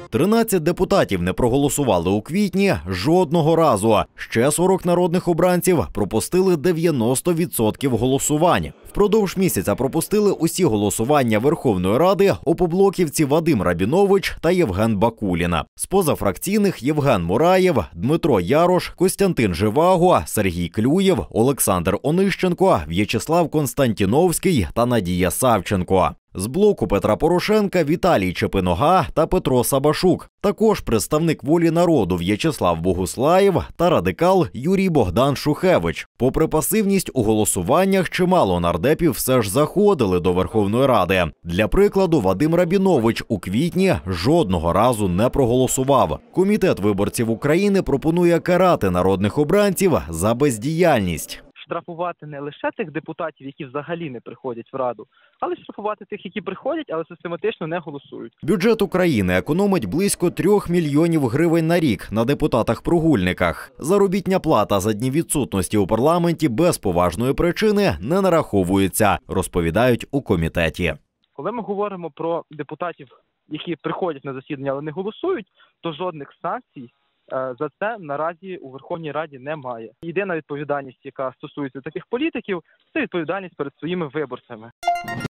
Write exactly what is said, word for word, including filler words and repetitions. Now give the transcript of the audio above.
тринадцять депутатів не проголосували у квітні жодного разу. Ще сорок народних обранців пропустили дев'яносто відсотків голосувань. Впродовж місяця пропустили усі голосування Верховної Ради опоблоківці Вадим Рабінович та Євген Бакулін. З позафракційних Євген Мураєв, Дмитро Ярош, Костянтин Живаго, Сергій Клюєв, Олександр Онищенко, В'ячеслав Константіновський та Надія Савченко. З блоку Петра Порошенка Віталій Чепинога та Петро Сабашук. Також представник «Волі народу» В'ячеслав Богуслаєв та радикал Юрій Богдан Шухевич. Попри пасивність у голосуваннях, чимало нардепів все ж заходили до Верховної Ради. Для прикладу, Вадим Рабінович у квітні жодного разу не проголосував. Комітет виборців України пропонує карати народних обранців за бездіяльність. Штрафувати не лише тих депутатів, які взагалі не приходять в Раду, але штрафувати тих, які приходять, але систематично не голосують. Бюджет України економить близько трьох мільйонів гривень на рік на депутатах-прогульниках. Заробітня плата за дні відсутності у парламенті без поважної причини не нараховується, розповідають у комітеті. Коли ми говоримо про депутатів, які приходять на засідання, але не голосують, то жодних санкцій за це наразі у Верховній Раді немає. Єдина відповідальність, яка стосується таких політиків, це відповідальність перед своїми виборцями.